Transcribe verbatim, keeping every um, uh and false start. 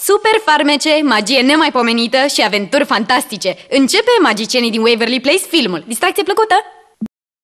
Super farmece, magie nemaipomenită și aventuri fantastice. Începe Magicienii din Waverly Place filmul. Distracție plăcută!